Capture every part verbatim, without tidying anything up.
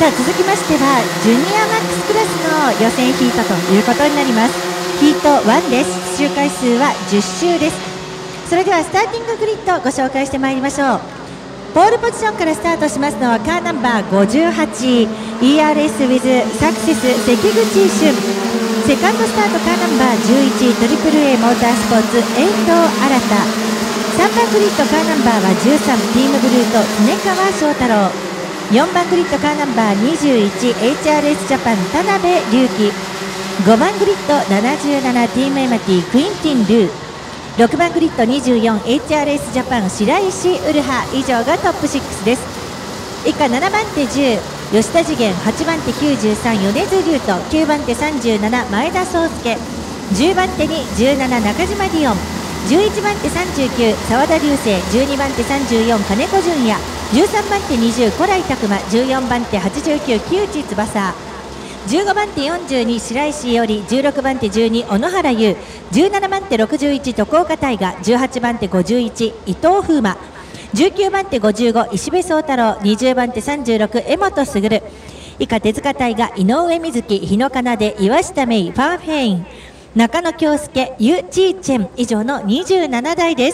さあ続きましてはジュニアマックスクラスの予選ヒートということになります。ヒートワンです。周回数はじゅっ周です。それではスターティンググリッドご紹介してまいりましょう。ポールポジションからスタートしますのはカーナンバーごじゅうはち イーアールエス ウィズサクセス関口俊。セカンドスタートカーナンバーじゅういち トリプル A モータースポーツ遠藤新。さんばんグリッドカーナンバーはじゅうさんティームブルート常川翔太郎。よんばんグリッドカーナンバーにじゅういち エイチアールエス ジャパン田辺隆起。ごばんグリッドななじゅうななティームエマティクインティン・ルー。ろくばんグリッドにじゅうよん エイチアールエス ジャパン白石ウルハ。以上がトップろくです。以下ななばん手じゅう吉田次元、はちばん手きゅうじゅうさん米津龍斗、きゅうばん手さんじゅうなな前田壮亮、じゅうばん手にじゅうなな中島リオン、じゅういちばん手さんじゅうきゅう澤田龍成、じゅうにばん手さんじゅうよん金子純也、じゅうさんばん手にじゅう小来拓磨、じゅうよんばん手はちじゅうきゅう木内翼、じゅうごばん手よんじゅうに白石伊織、じゅうろくばん手じゅうに小野原優、じゅうななばん手ろくじゅういち徳岡大河、じゅうはちばん手ごじゅういち伊藤風磨、じゅうきゅうばん手ごじゅうご石部宗太郎、にじゅうばん手さんじゅうろく江本卓。以下手塚大河、井上瑞希、日野奏で岩下芽衣、ファン・フェイン、中野京介、ユ・チーチェン。以上のにじゅうななだいです。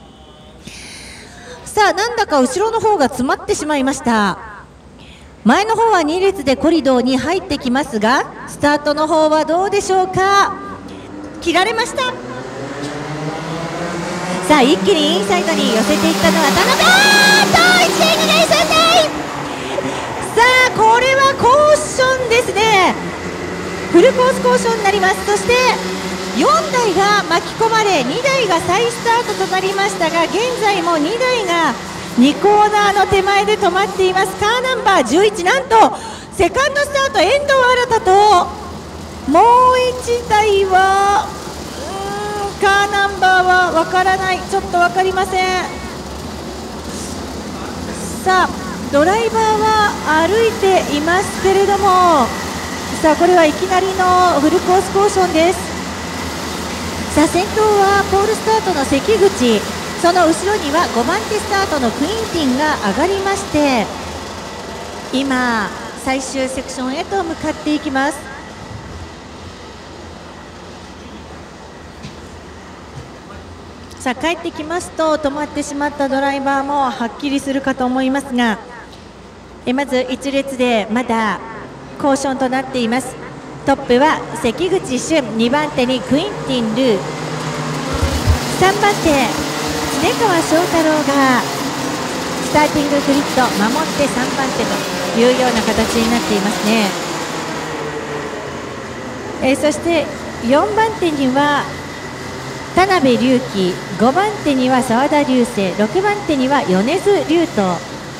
さあなんだか後ろの方が詰まってしまいました。前の方はに列でコリドーに入ってきますが、スタートの方はどうでしょうか。切られました。さあ一気にインサイドに寄せていったのは田辺。あーっといちだいにだいさんだい。さあこれはコーションですね。フルコースコーションになります。そしてよんだいが巻き込まれにだいが再スタートとなりましたが、現在もにだいがにコーナーの手前で止まっています。カーナンバーじゅういち、なんとセカンドスタート遠藤新ともういちだいはうーんカーナンバーはわからない、ちょっと分かりません。さあドライバーは歩いていますけれども、さあこれはいきなりのフルコースコーションです。さあ先頭はポールスタートの関口、その後ろにはごばん手スタートのクインティンが上がりまして、今最終セクションへと向かっていきます。さあ帰ってきますと止まってしまったドライバーもはっきりするかと思いますが、えまずいち列でまだコーションとなっています。トップは関口俊、にばん手にクインティン・ルー、さんばん手常川翔太郎がスターティンググリッド守ってさんばん手というような形になっていますね。えー、そしてよんばん手には田辺隆起、ごばん手には澤田龍成、ろくばん手には米津龍斗。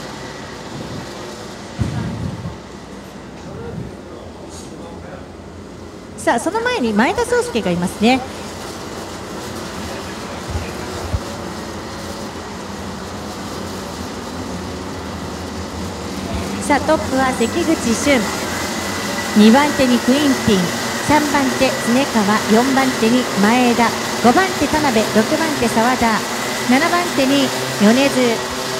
さあその前に前田壮亮がいますね。さあトップは関口俊、にばん手にクインティン、さんばん手常川、よんばん手に前田、ごばん手田辺、ろくばん手澤田、ななばん手に米津。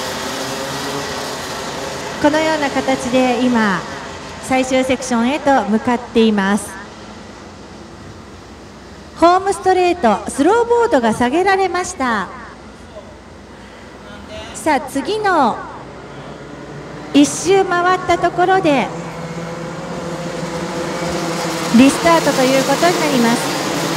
このような形で今最終セクションへと向かっています。ホームストレートスローボードが下げられました。さあ次のいっ周回ったところでリスタートということになります。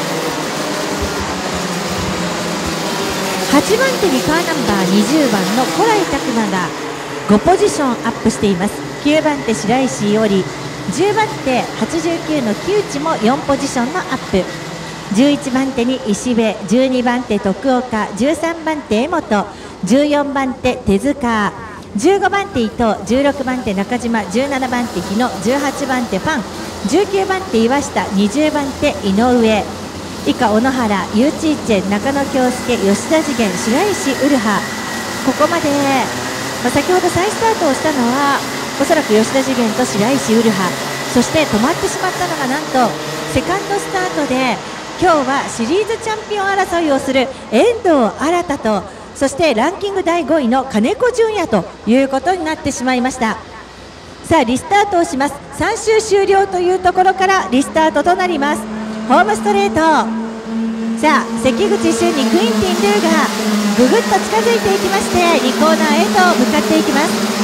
はちばん手にカーナンバーにじゅうばんの小来拓磨がごポジションアップしています。きゅうばん手白石伊織、じゅうばん手はちじゅうきゅうの木内もよんポジションのアップ、じゅういちばん手に石部、じゅうにばん手徳岡、じゅうさんばん手江本、じゅうよんばん手手塚、じゅうごばん手伊藤、じゅうろくばん手中島、じゅうななばん手日野、じゅうはちばん手ファン、じゅうきゅうばん手岩下、にじゅうばん手井上。以下小野原、ユーチーチェン、中野京介、吉田次元、白石ウルハ。ここまで、まあ、先ほど再スタートをしたのはおそらく吉田次元と白石ウルハ、そして止まってしまったのがなんとセカンドスタートで今日はシリーズチャンピオン争いをする遠藤新と、そしてランキングだいごいの金子純也ということになってしまいました。ささあリスタートをします。さん周終了というところからリスタートとなります。ホームストレート、さあ関口俊にクインティン・ルーがぐぐっと近づいていきましてにコーナーへと向かっていきます。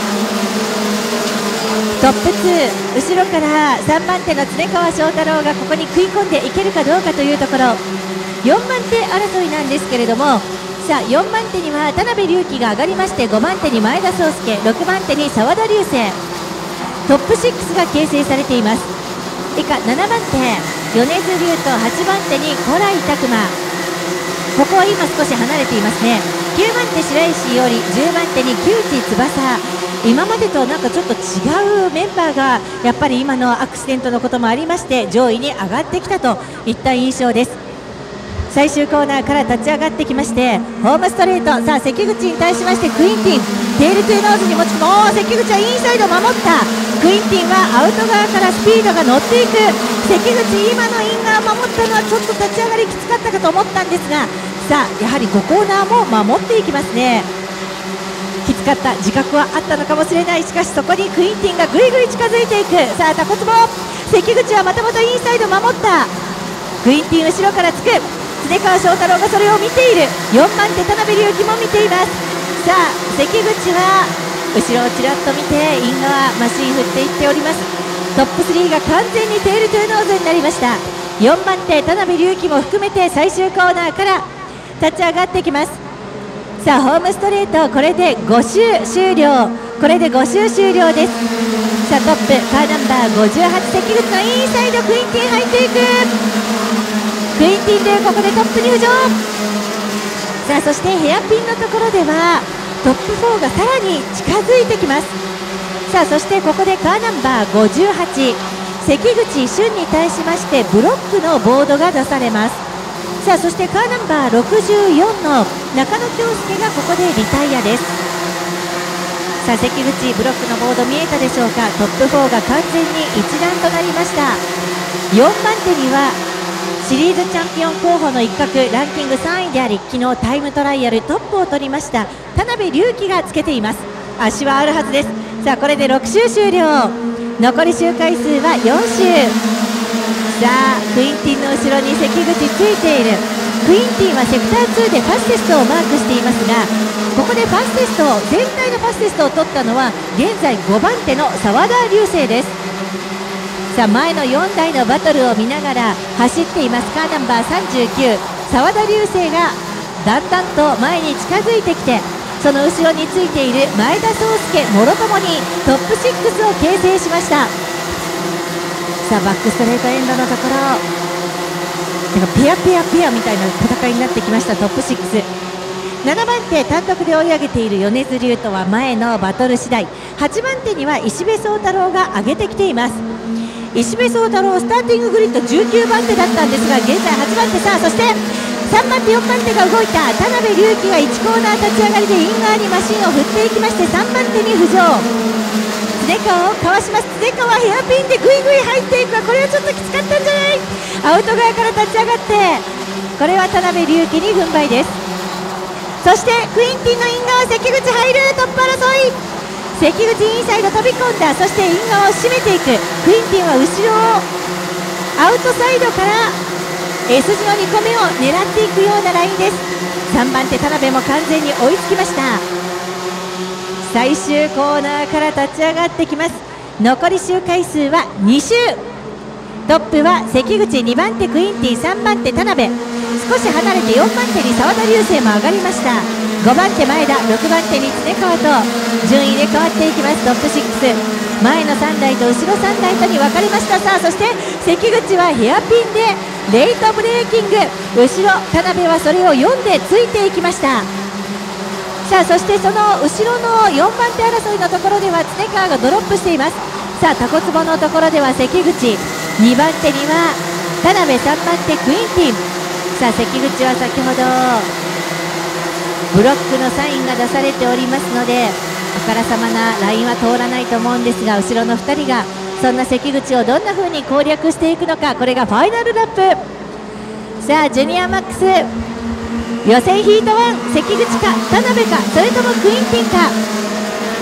トップツー、後ろからさんばん手の常川翔太郎がここに食い込んでいけるかどうかというところ、よんばん手争いなんですけれども、さあよんばん手には田辺龍樹が上がりまして、ごばん手に前田壮亮、ろくばん手に澤田龍星、トップろくが形成されています。以下ななばん手米津龍とはちばん手に古来拓磨、ここは今少し離れていますね。きゅうばん手白石伊織、じゅうばん手に木内翼、今までとなんかちょっと違うメンバーがやっぱり今のアクシデントのこともありまして上位に上がってきたといった印象です。最終コーナーから立ち上がってきましてホームストレート、さあ関口に対しましてクインティンテールトゥーノーズに持ち込む、おー関口はインサイド守った、クインティンはアウト側からスピードが乗っていく、関口今のイン側守ったのはちょっと立ち上がりきつかったかと思ったんですが、さあやはりごコーナーも守っていきますね。きつかった自覚はあったのかもしれない。しかしそこにクインティンがぐいぐい近づいていく。さあタコツボ、関口はまたまたインサイド守った、クインティン後ろからつく、常川翔太郎がそれを見ている、よんばん手田辺龍樹も見ています。さあ関口は後ろをちらっと見てイン側マシン振っていっております。トップスリーが完全にテールトゥーノーズになりました。よんばん手田辺龍樹も含めて最終コーナーから立ち上がってきます。さあホームストレート、これでご周終了、これでご周終了です。さあトップカーナンバーごじゅうはち関口のインサイド、クインティン入っていく、クインティンでここでトップ入場。さあそしてヘアピンのところではトップフォーがさらに近づいてきます。さあそしてここでカーナンバーごじゅうはち関口俊に対しましてブロックのボードが出されます。さあそしてカーナンバーろくじゅうよんの中野恭介がここでリタイアです。さあ関口ブロックのボード見えたでしょうか。トップフォーが完全に一覧となりました。よんばん手にはシリーズチャンピオン候補の一角、ランキングさんいであり昨日タイムトライアルトップを取りました田辺龍樹がつけています。足はあるはずです。さあこれでろく周終了、残り周回数はよん周。さあクインティンの後ろに関口ついている。クインティンはセクターツーでファステストをマークしていますが、ここでファステスト全体のファステストを取ったのは現在ごばん手の澤田龍星です。さあ前のよんだいのバトルを見ながら走っていますカーナンバーさんじゅうきゅう澤田龍星がだんだんと前に近づいてきて、その後ろについている前田壮亮もろともにトップろくを形成しました。さあバックストレートエンドのところ、なんかペアペアペアみたいな戦いになってきましたトップろく。ななばん手単独で追い上げている米津龍斗は前のバトル次第、はちばん手には石部宗太郎が上げてきています。石部宗太郎スターティンググリッドじゅうきゅうばん手だったんですが現在はちばん手。さあそしてさんばん手よんばん手が動いた田辺龍樹がいちコーナー立ち上がりでイン側にマシンを振っていきましてさんばん手に浮上、常川をかわします。常川ヘアピンでぐいぐい入っていくが、これはちょっときつかったんじゃない、アウト側から立ち上がってこれは田辺龍樹に軍配です。そしてクインティンのイン側関口入る、トップ争い、関口インサイド飛び込んだ、そしてイン側を締めていく、クインティンは後ろをアウトサイドから S 字のにこめを狙っていくようなラインです。さんばん手田辺も完全に追いつきました。最終コーナーから立ち上がってきます。残り周回数はに周、トップは関口、にばん手クインティン、さんばん手田辺、少し離れてよんばん手に澤田龍星も上がりました。ごばん手前田、ろくばん手に常川と順位で変わっていきます。トップろく、前のさんだいと後ろさんだいとに分かれました。さあそして関口はヘアピンでレイトブレーキング、後ろ田辺はそれをよんでついていきました。さあそしてその後ろのよんばん手争いのところでは常川がドロップしています。さあタコツボのところでは関口、にばん手には田辺、さんばん手クインティン。さあ関口は先ほどブロックのサインが出されておりますのであからさまなラインは通らないと思うんですが、後ろのふたりがそんな関口をどんな風に攻略していくのか、これがファイナルラップ。さあジュニアマックス予選ヒートワン、関口か田辺か、それともクインティンか。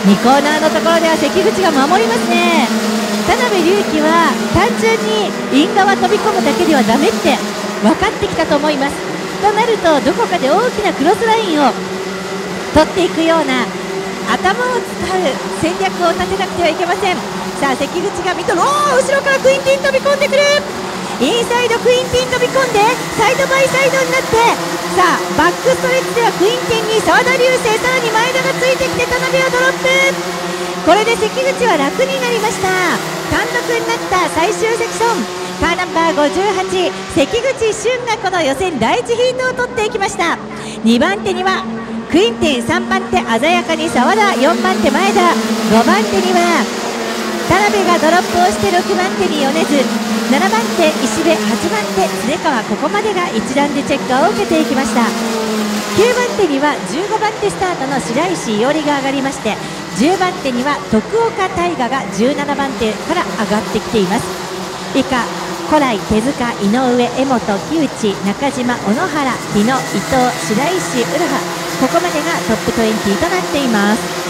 にコーナーのところでは関口が守りますね。田辺隆起は単純にイン側飛び込むだけではダメって分かってきたと思います。となるとどこかで大きなクロスラインを取っていくような頭を使う戦略を立てなくてはいけません。さあ関口がミドル、おー後ろからクインティン飛び込んでくる。インサイドクインティン飛び込んでサイドバイサイドになって、さあバックストレッチではクインティンに澤田流星、さらに前田がついてきて田辺はドロップ。これで関口は楽になりました。単独になった最終セクション、カーナンバーごじゅうはち関口俊がこの予選第一ヒートを取っていきました。にばん手にはクインティン、さんばん手鮮やかに澤田、よんばん手前田、ごばん手には田辺がドロップをしてろくばん手に米津、ななばん手石部、はちばん手常川、ここまでが一覧でチェックを受けていきました。きゅうばん手にはじゅうごばん手スタートの白石伊織が上がりまして、じゅうばん手には徳岡大河がじゅうななばん手から上がってきています。以下古来、手塚、井上、江本、木内、中島、小野原、日野、伊藤、白石、浦羽、ここまでがトップにじゅうとなっています。